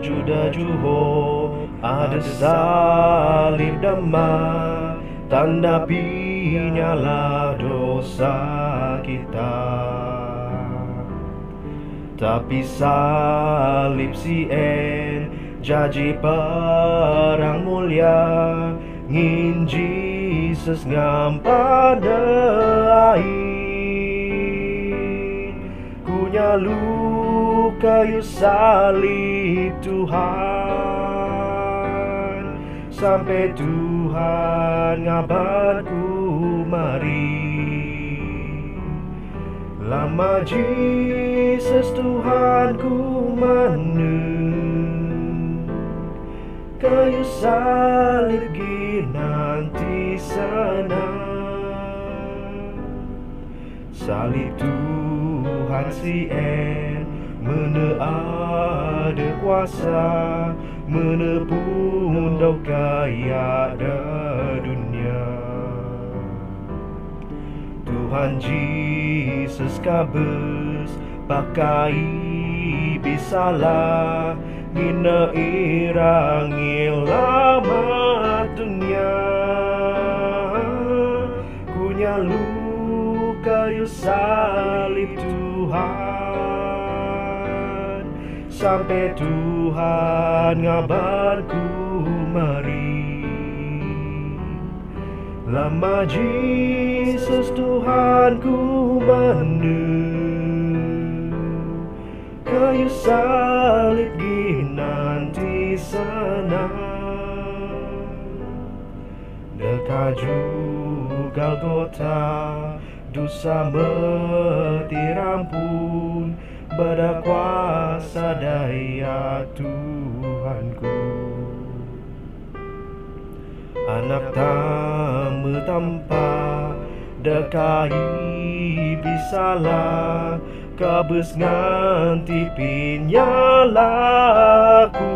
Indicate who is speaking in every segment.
Speaker 1: Daju-daju ada salib damai, tanda pinyalah dosa kita. Tapi salib sien janji perang mulia, ngin Jesus ngam pada air. Ku nyalu kayu salib Tuhan, sampai Tuhan ngabanku mari. Lama Jesus Tuhanku menung, kayu salib nanti sana. Salib Tuhan sien mana ada kuasa, menepun dau kaya dunia. Tuhan Jesus kabus pakai bisalah, gina irangi lama dunia. Ku nyalu kayu salib Tuhan, sampai Tuhan ngabarku mari. Lama Jesus Tuhanku menung, kayu salib nanti sana. Dekaju Golgota, dosa mati rampun, berkuasa daya Tuhanku. Anak tamu tanpa dekai bisalah, kabus nganti pinyalaku.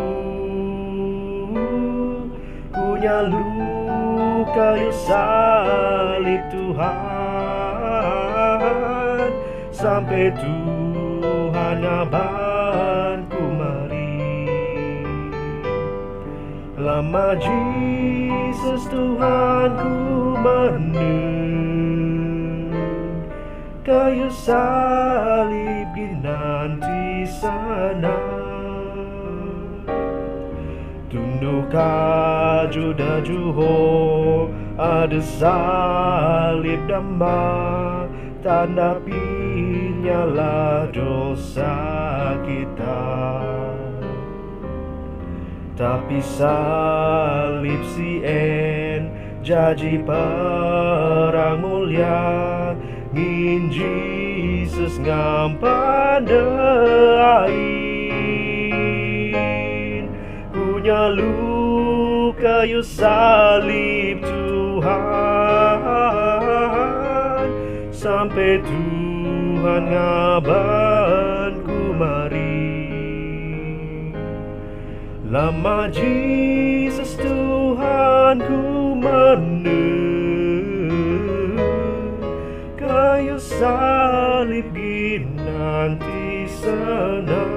Speaker 1: Ku nyalu kayu salib Tuhan, sampai Tuhan ngabanku mari. Lama Jesus Tuhanku menung, kayu salib nanti sana. Tunduk daju ada salib damai, tanda pinyalah dosa kita. Tapi salib sien janji perang mulia, ngin Jesus ngam pada air. Ku nyalu kayu salib Tuhan, sampai Tuhan ngabanku mari. Lama Jesus Tuhanku menung, kayu salib nanti sana.